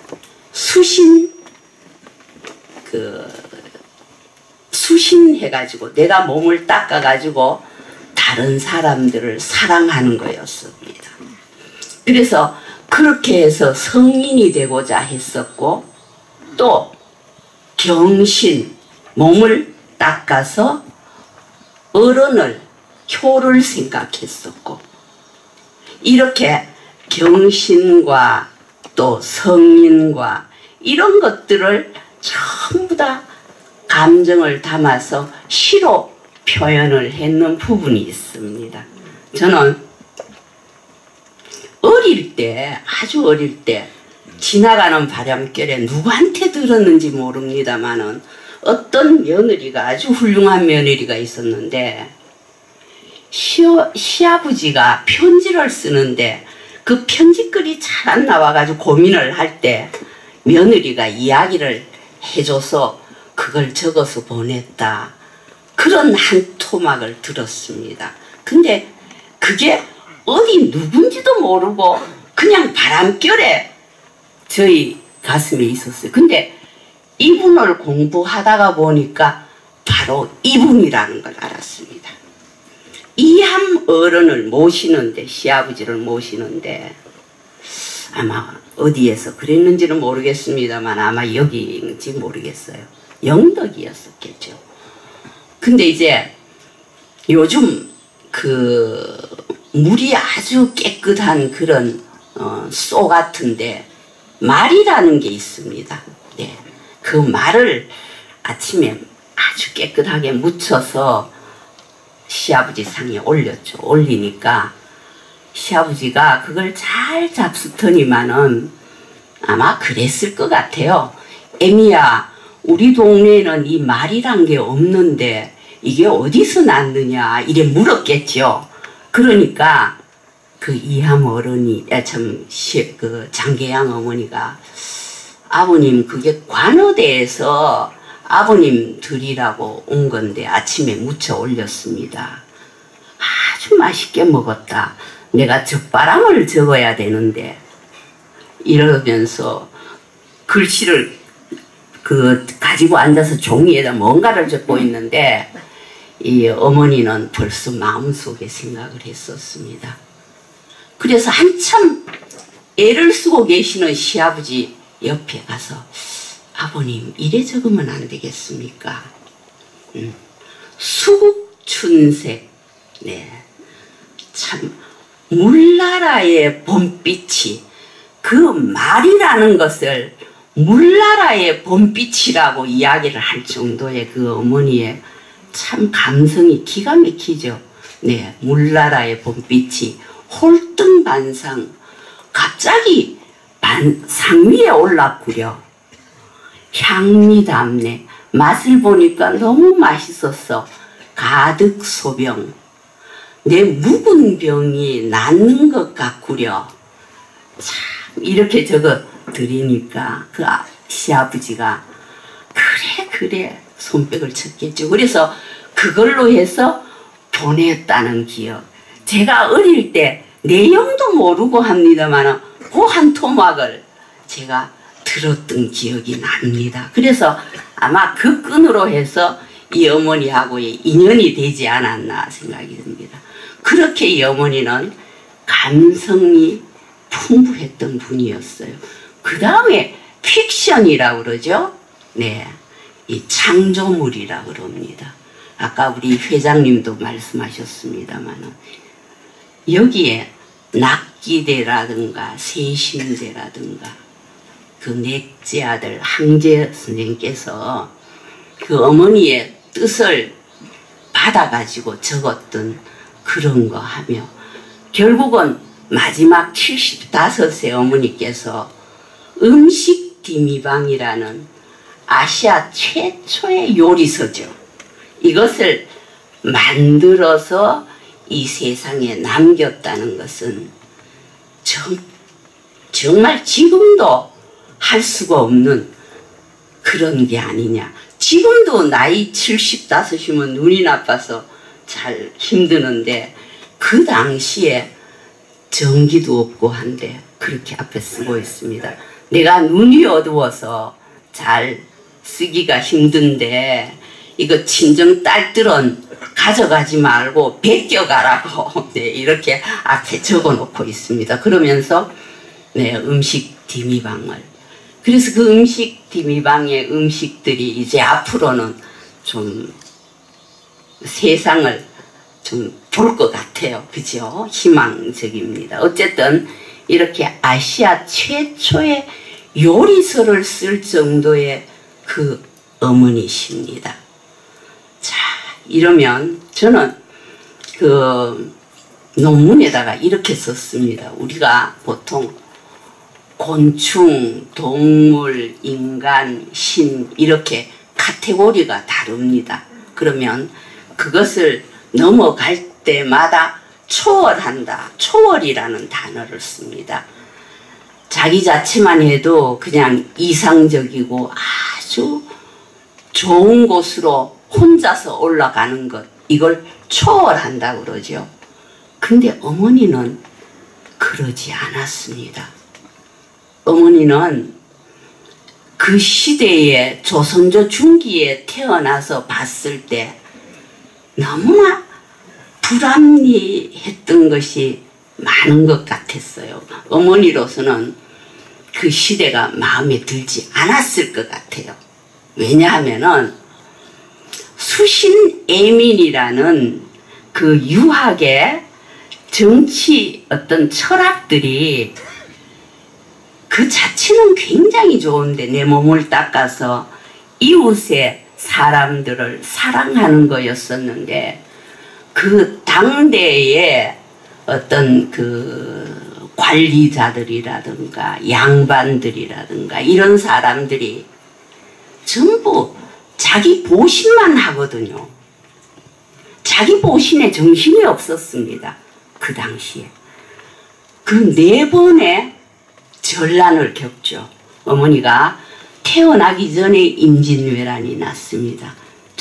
수신해가지고 내가 몸을 닦아가지고 다른 사람들을 사랑하는 거였습니다. 그래서 그렇게 해서 성인이 되고자 했었고, 또 경신, 몸을 닦아서 어른을, 효를 생각했었고, 이렇게 경신과 또 성인과 이런 것들을 전부 다 감정을 담아서 시로 표현을 했는 부분이 있습니다. 저는 어릴 때, 아주 어릴 때 지나가는 바람결에 누구한테 들었는지 모릅니다만은 어떤 며느리가, 아주 훌륭한 며느리가 있었는데 시아버지가 편지를 쓰는데 그 편지글이 잘 안 나와가지고 고민을 할 때 며느리가 이야기를 해줘서 그걸 적어서 보냈다. 그런 한 토막을 들었습니다. 근데 그게 어디 누군지도 모르고 그냥 바람결에 저희 가슴에 있었어요. 근데 이분을 공부하다가 보니까 바로 이분이라는 걸 알았습니다. 이함 어른을 모시는데, 시아버지를 모시는데 아마 어디에서 그랬는지는 모르겠습니다만 아마 여기인지 모르겠어요. 영덕이었었겠죠. 근데 이제 요즘 그 물이 아주 깨끗한 그런 쏘 같은데 말이라는 게 있습니다. 네. 그 말을 아침에 아주 깨끗하게 묻혀서 시아버지 상에 올렸죠. 올리니까 시아버지가 그걸 잘 잡수더니만은 아마 그랬을 것 같아요. 애미야, 우리 동네에는 이 말이란 게 없는데 이게 어디서 났느냐 이래 물었겠죠. 그러니까 그 이함 어른이 그 장계양 어머니가 아버님 그게 관어대에서 아버님 드리라고 온 건데 아침에 무쳐 올렸습니다. 아주 맛있게 먹었다. 내가 적바람을 적어야 되는데 이러면서 글씨를 가지고 앉아서 종이에다 뭔가를 적고 있는데 이 어머니는 벌써 마음속에 생각을 했었습니다. 그래서 한참 애를 쓰고 계시는 시아버지 옆에 가서 아버님 이래 적으면 안 되겠습니까? 수국춘색, 네, 참 물나라의 봄빛이 그 말이라는 것을 물나라의 봄빛이라고 이야기를 할 정도의 그 어머니의 참 감성이 기가 막히죠. 네, 물나라의 봄빛이 홀등반상 갑자기 상 위에 올랐구려. 향미담네. 맛을 보니까 너무 맛있었어. 가득 소병. 내 묵은 병이 낫는 것 같구려. 참 이렇게 적어 드리니까 그 시아버지가 그래 손뼉을 쳤겠죠. 그래서 그걸로 해서 보냈다는 기억. 제가 어릴 때 내용도 모르고 합니다만 그 한 토막을 제가 들었던 기억이 납니다. 그래서 아마 그 끈으로 해서 이 어머니하고의 인연이 되지 않았나 생각이 듭니다. 그렇게 이 어머니는 감성이 풍부했던 분이었어요. 그 다음에 픽션이라고 그러죠. 네, 이 창조물이라고 그럽니다. 아까 우리 회장님도 말씀하셨습니다만 여기에 낙기대라든가 세심대라든가 그 넷째 아들 항제 선생님께서 그 어머니의 뜻을 받아가지고 적었던 그런 거 하며 결국은 마지막 75세 어머니께서 음식 디미방이라는 아시아 최초의 요리서죠. 이것을 만들어서 이 세상에 남겼다는 것은 정말 지금도 할 수가 없는 그런 게 아니냐. 지금도 나이 75이면 눈이 나빠서 잘 힘드는데 그 당시에 전기도 없고 한데 그렇게 앞에 쓰고 있습니다. 내가 눈이 어두워서 잘 쓰기가 힘든데 이거 친정 딸들은 가져가지 말고 베껴가라고 네, 이렇게 앞에 적어놓고 있습니다. 그러면서 네, 음식 디미방을 그래서 그 음식 디미방의 음식들이 이제 앞으로는 좀 세상을 좀 볼 것 같아요. 그죠? 희망적입니다. 어쨌든 이렇게 아시아 최초의 요리서를 쓸 정도의 그 어머니십니다. 자, 이러면 저는 그 논문에다가 이렇게 썼습니다. 우리가 보통 곤충, 동물, 인간, 신 이렇게 카테고리가 다릅니다. 그러면 그것을 넘어갈 때마다 초월한다. 초월이라는 단어를 씁니다. 자기 자체만 해도 그냥 이상적이고 아주 좋은 곳으로 혼자서 올라가는 것, 이걸 초월한다고 그러죠. 근데 어머니는 그러지 않았습니다. 어머니는 그 시대에 조선조 중기에 태어나서 봤을 때 너무나 불합리했던 것이 많은 것 같았어요. 어머니로서는 그 시대가 마음에 들지 않았을 것 같아요. 왜냐하면은 수신애민이라는 그 유학의 정치 어떤 철학들이 그 자체는 굉장히 좋은데 내 몸을 닦아서 이웃의 사람들을 사랑하는 거였었는데 그 당대의 어떤 그 관리자들이라든가 양반들이라든가 이런 사람들이 전부 자기 보신만 하거든요. 자기 보신에 정신이 없었습니다. 그 당시에. 그 4번의 전란을 겪죠. 어머니가 태어나기 전에 임진왜란이 났습니다.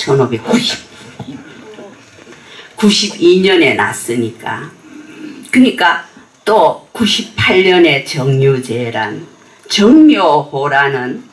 1592년에 났으니까. 그러니까 또 98년에 정유재란, 정묘호라는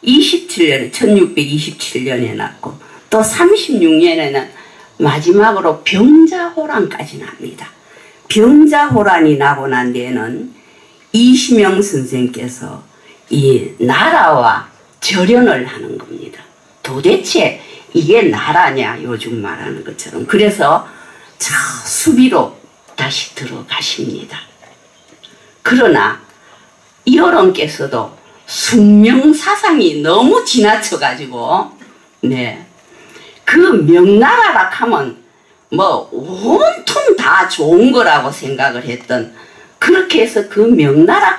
1627년에 났고 또 36년에는 마지막으로 병자호란까지 납니다. 병자호란이 나고 난 뒤에는 이시명 선생께서 이 나라와 절연을 하는 겁니다. 도대체 이게 나라냐 요즘 말하는 것처럼. 그래서 저 수비로 다시 들어가십니다. 그러나 이어른께서도 숙명사상이 너무 지나쳐가지고 그 명나라라 하면 뭐 온통 다 좋은 거라고 생각을 했던, 그렇게 해서 그 명나라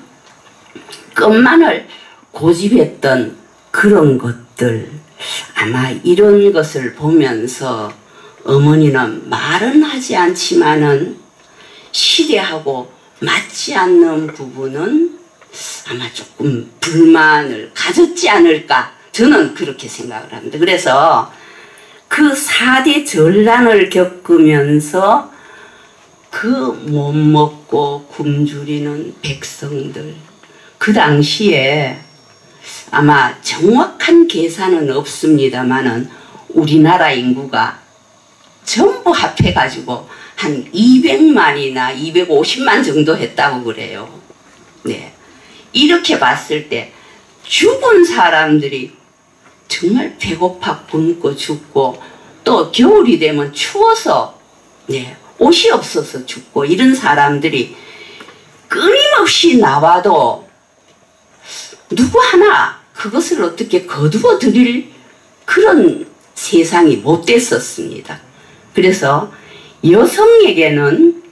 것만을 고집했던 그런 것들, 아마 이런 것을 보면서 어머니는 말은 하지 않지만은 시대하고 맞지 않는 부분은 아마 조금 불만을 가졌지 않을까, 저는 그렇게 생각을 합니다. 그래서 그 4대 전란을 겪으면서 그 못 먹고 굶주리는 백성들, 그 당시에 아마 정확한 계산은 없습니다만은 우리나라 인구가 전부 합해가지고 한 200만이나 250만 정도 했다고 그래요. 네. 이렇게 봤을 때 죽은 사람들이 정말 배고파 굶고 죽고, 또 겨울이 되면 추워서 옷이 없어서 죽고, 이런 사람들이 끊임없이 나와도 누구 하나 그것을 어떻게 거두어 드릴 그런 세상이 못 됐었습니다. 그래서 여성에게는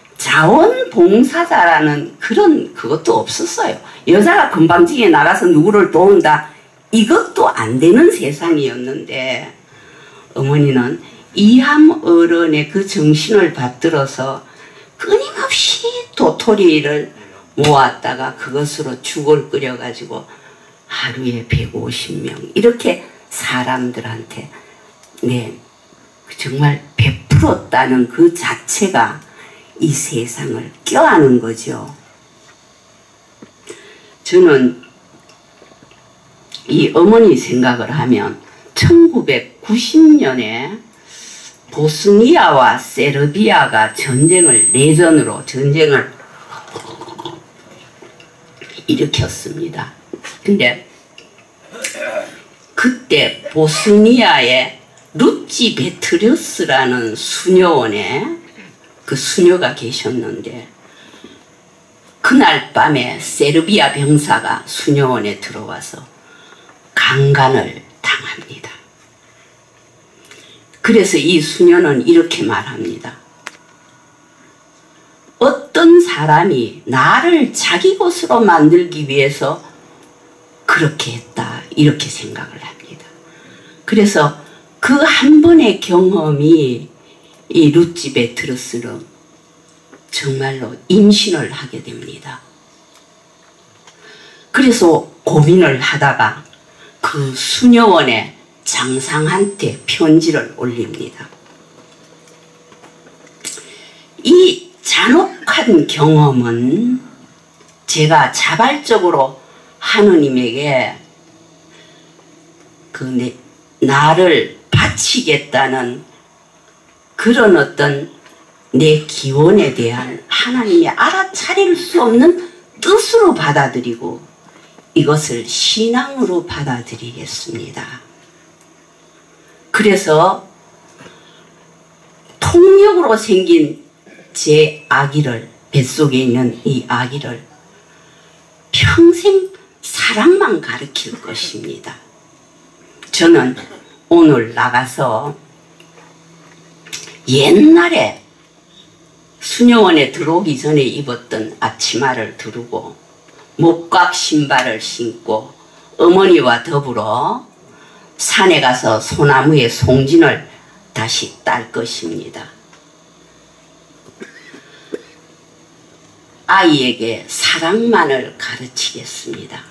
자원봉사자라는 그런 그것도 없었어요. 여자가 건방지게 나가서 누구를 도운다, 이것도 안 되는 세상이었는데 어머니는 이함 어른의 그 정신을 받들어서 끊임없이 도토리를 모았다가 그것으로 죽을 끓여가지고 하루에 150명 이렇게 사람들한테 정말 베풀었다는 그 자체가 이 세상을 껴안은 거죠. 저는 이 어머니 생각을 하면 1990년에 보스니아와 세르비아가 내전으로 전쟁을 일으켰습니다. 근데 그때 보스니아의 루치 베트르스라는 수녀원에 그 수녀가 계셨는데, 그날 밤에 세르비아 병사가 수녀원에 들어와서 강간을 당합니다. 그래서 이 수녀는 이렇게 말합니다. 어떤 사람이 나를 자기 것으로 만들기 위해서 그렇게 했다, 이렇게 생각을 합니다. 그래서 그 한 번의 경험이 이 루치 베트르스를 정말로 임신을 하게 됩니다. 그래서 고민을 하다가 그 수녀원의 장상한테 편지를 올립니다. 이 잔혹한 경험은 제가 자발적으로 하느님에게 나를 바치겠다는 그런 어떤 내 기원에 대한 하나님의 알아차릴 수 없는 뜻으로 받아들이고 이것을 신앙으로 받아들이겠습니다. 그래서 통역으로 생긴 제 아기를, 뱃속에 있는 이 아기를 평생 사랑만 가르칠 것입니다. 저는 오늘 나가서 옛날에 수녀원에 들어오기 전에 입었던 앞치마를 두르고 목각 신발을 신고 어머니와 더불어 산에 가서 소나무에 송진을 다시 딸 것입니다. 아이에게 사랑만을 가르치겠습니다.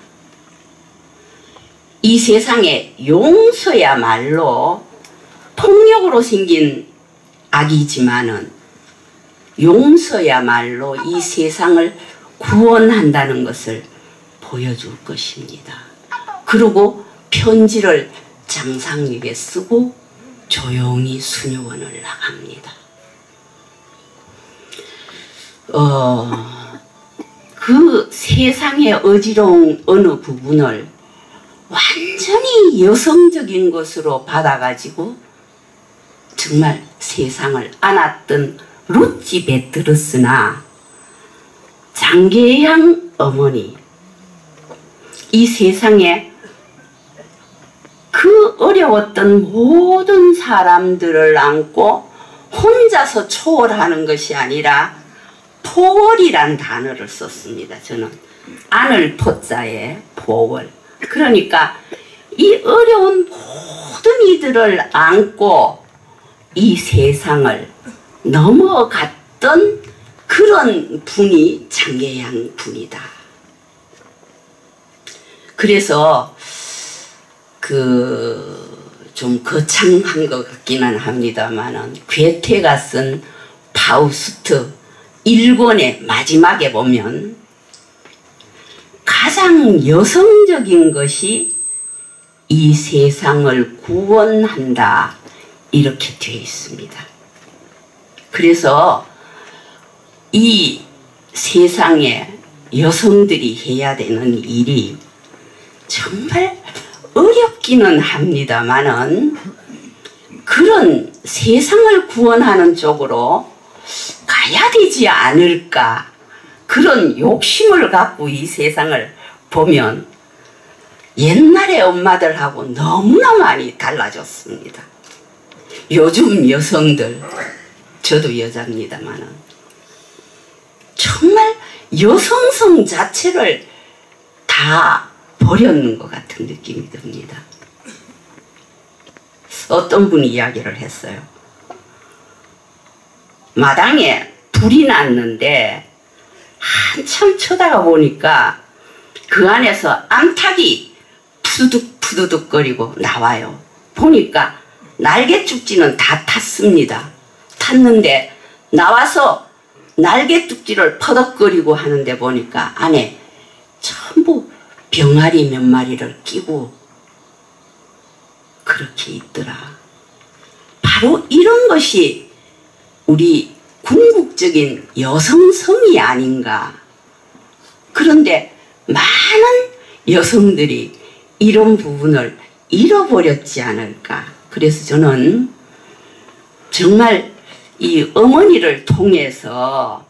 이 세상에 용서야말로 폭력으로 생긴 악이지만은 용서야말로 이 세상을 구원한다는 것을 보여줄 것입니다. 그리고 편지를 장상에게 쓰고 조용히 수녀원을 나갑니다. 그 세상의 어지러운 어느 부분을 완전히 여성적인 것으로 받아가지고 정말 세상을 안았던 루치 베트르스나 장계양 어머니, 이 세상에 그 어려웠던 모든 사람들을 안고 혼자서 초월하는 것이 아니라 포월이란 단어를 썼습니다. 저는 안을 포자에 포월. 그러니까 이 어려운 모든 이들을 안고 이 세상을 넘어갔던 그런 분이 장계양 분이다. 그래서 좀 거창한 것 같기는 합니다만은 괴테가 쓴 파우스트 1권의 마지막에 보면 가장 여성적인 것이 이 세상을 구원한다 이렇게 되어 있습니다. 그래서 이 세상에 여성들이 해야 되는 일이 정말 어렵기는 합니다만은 그런 세상을 구원하는 쪽으로 가야 되지 않을까, 그런 욕심을 갖고 이 세상을 보면 옛날의 엄마들하고 너무나 많이 달라졌습니다. 요즘 여성들, 저도 여자입니다만은 정말 여성성 자체를 다 버렸는 것 같은 느낌이 듭니다. 어떤 분이 이야기를 했어요. 마당에 불이 났는데 한참 쳐다가 보니까 그 안에서 암탉이 푸두둑 거리고 나와요. 보니까 날개죽지는 다 탔습니다. 탔는데 나와서 날개죽지를 퍼덕거리고 하는데 보니까 안에 전부 병아리 몇 마리를 끼고 그렇게 있더라. 바로 이런 것이 우리 궁극적인 여성성이 아닌가. 그런데 많은 여성들이 이런 부분을 잃어버렸지 않을까. 그래서 저는 정말 이 어머니를 통해서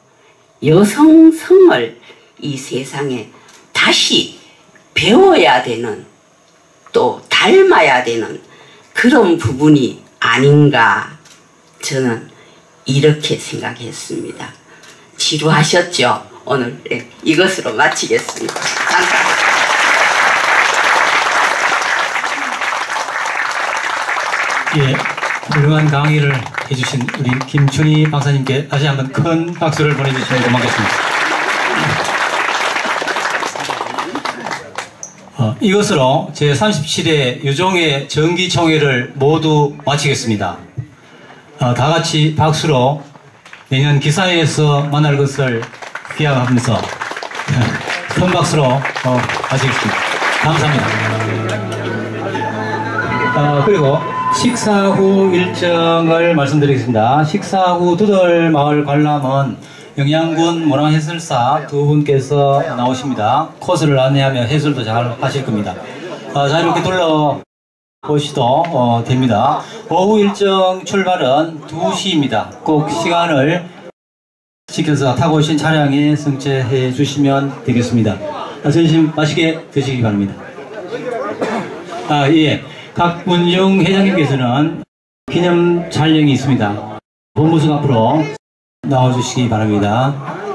여성성을 이 세상에 다시 배워야 되는, 또 닮아야 되는 그런 부분이 아닌가, 저는 이렇게 생각했습니다. 지루하셨죠? 오늘 이것으로 마치겠습니다. 감사합니다. 예, 훌륭한 강의를 해주신 우리 김춘희 박사님께 다시 한번 큰 박수를 보내주시면 고맙겠습니다. 이것으로 제37회 유종의 정기총회를 모두 마치겠습니다. 다 같이 박수로 내년 기사회에서 만날 것을 기약하면서 큰 박수로 마치겠습니다. 감사합니다. 그리고 식사 후 일정을 말씀드리겠습니다. 식사 후 두덜 마을 관람은 영양군 문화해설사 두 분께서 나오십니다. 코스를 안내하며 해설도 잘 하실 겁니다. 자, 이렇게 둘러보시도 됩니다. 오후 일정 출발은 2시입니다. 꼭 시간을 지켜서 타고 오신 차량에 승차해 주시면 되겠습니다. 점심 맛있게 드시기 바랍니다. 예. 각 문중 회장님께서는 기념 촬영이 있습니다. 본부석 앞으로 나와주시기 바랍니다.